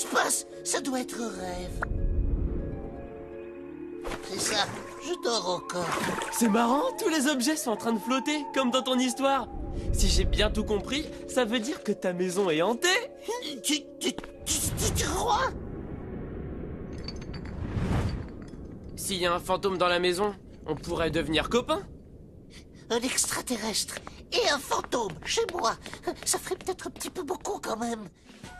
passe? Ça doit être un rêve. C'est ça, je dors encore. C'est marrant, tous les objets sont en train de flotter, comme dans ton histoire. Si j'ai bien tout compris, ça veut dire que ta maison est hantée. Tu crois? S'il y a un fantôme dans la maison, on pourrait devenir copains. Un extraterrestre et un fantôme chez moi. Ça ferait peut-être un petit peu beaucoup quand même.